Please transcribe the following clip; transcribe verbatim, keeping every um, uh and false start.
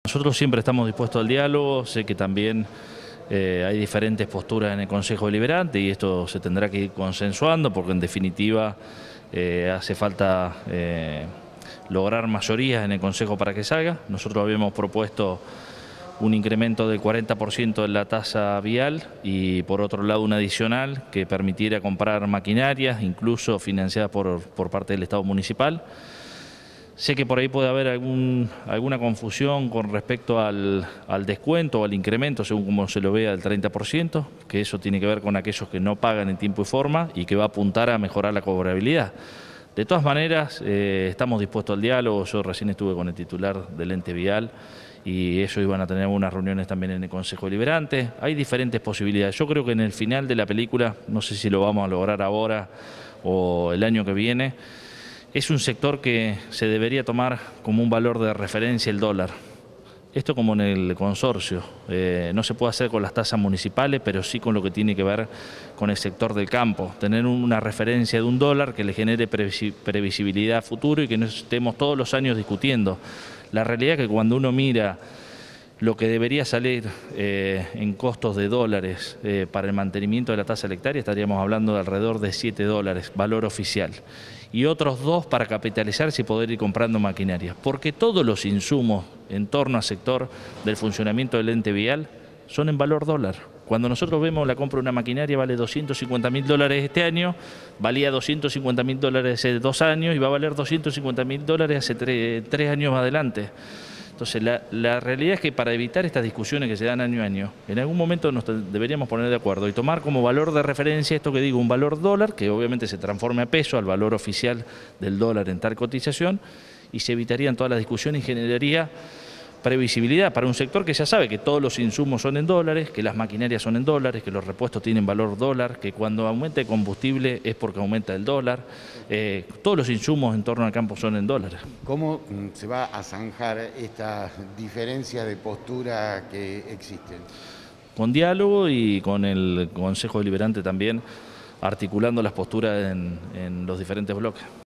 Nosotros siempre estamos dispuestos al diálogo, sé que también eh, hay diferentes posturas en el Consejo Deliberante y esto se tendrá que ir consensuando porque en definitiva eh, hace falta eh, lograr mayorías en el Consejo para que salga. Nosotros habíamos propuesto un incremento del cuarenta por ciento de la tasa vial y por otro lado un adicional que permitiera comprar maquinarias, incluso financiadas por, por parte del Estado municipal. Sé que por ahí puede haber algún, alguna confusión con respecto al, al descuento o al incremento, según como se lo vea, del treinta por ciento, que eso tiene que ver con aquellos que no pagan en tiempo y forma y que va a apuntar a mejorar la cobrabilidad. De todas maneras, eh, estamos dispuestos al diálogo. Yo recién estuve con el titular del ente vial y ellos iban a tener algunas reuniones también en el Consejo Deliberante. Hay diferentes posibilidades. Yo creo que en el final de la película, no sé si lo vamos a lograr ahora o el año que viene, es un sector que se debería tomar como un valor de referencia el dólar. Esto como en el consorcio, eh, no se puede hacer con las tasas municipales, pero sí con lo que tiene que ver con el sector del campo. Tener una referencia de un dólar que le genere previsibilidad a futuro y que no estemos todos los años discutiendo. La realidad es que cuando uno mira lo que debería salir eh, en costos de dólares eh, para el mantenimiento de la tasa hectárea, estaríamos hablando de alrededor de siete dólares, valor oficial, y otros dos para capitalizarse y poder ir comprando maquinaria, porque todos los insumos en torno al sector del funcionamiento del ente vial son en valor dólar. Cuando nosotros vemos la compra de una maquinaria vale doscientos cincuenta mil dólares este año, valía doscientos cincuenta mil dólares hace dos años y va a valer doscientos cincuenta mil dólares hace tres, tres años más adelante. Entonces, la, la realidad es que para evitar estas discusiones que se dan año a año, en algún momento nos deberíamos poner de acuerdo y tomar como valor de referencia esto que digo, un valor dólar, que obviamente se transforme a peso, al valor oficial del dólar en tal cotización, y se evitarían todas las discusiones y generaría previsibilidad para un sector que ya sabe que todos los insumos son en dólares, que las maquinarias son en dólares, que los repuestos tienen valor dólar, que cuando aumenta el combustible es porque aumenta el dólar, eh, todos los insumos en torno al campo son en dólares. ¿Cómo se va a zanjar esta diferencia de postura que existen? Con diálogo y con el Consejo Deliberante también articulando las posturas en, en los diferentes bloques.